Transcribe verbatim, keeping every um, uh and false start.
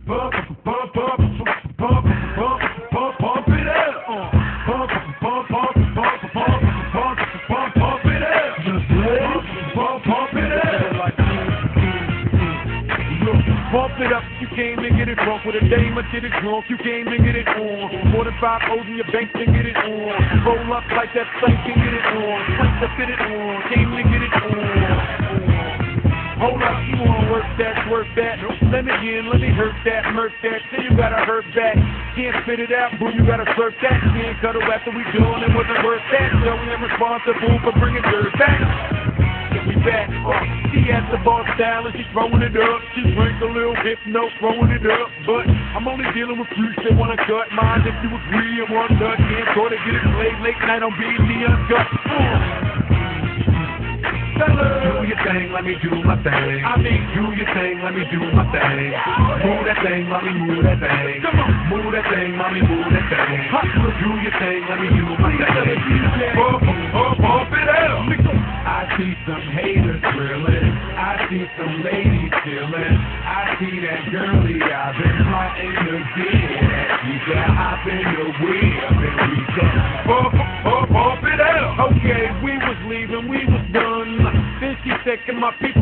Bump, bump, bump, bump, bump, bump, bump it up. Bump, bump, bump, bump, bump, bump, bump, bump it up. Just bump, bump, bump it up. Look, bump it up. You came and get it drunk with a dame or get it drunk. You came and get it on. More than five O's in your bank and get it on. Roll up like that plank and get it on. Plank to fit it on. Came and get it on. Hold up, you wanna work that, work that. Let me in, let me hurt that, murk that. Then you gotta hurt back. Can't spit it out, boo, you gotta surf that. Can't cut it after we done, it wasn't worth that. So we are responsible for bringing dirt back. We back, uh, she at the bar style and she's throwing it up. She drinks a little hypno, throwing it up. But I'm only dealing with freaks that wanna cut mine. If you agree and want nut, can't go to get it played late night on B and T Uncut. Uh. Do your thing, let me do my thing. I mean, do your thing, let me do my thing. Move that thing, mommy, move that thing. Come on, move that thing, mommy, move that thing. Do your thing, let me do my thing. Bump, bump, bump it up. I see some haters drilling. I see some ladies chilling. I see that girlie I've been plotting to get. She got hop in the wheel and we go bump, bump, bump it up. Okay, we was leaving, we was done. Then she said, can my people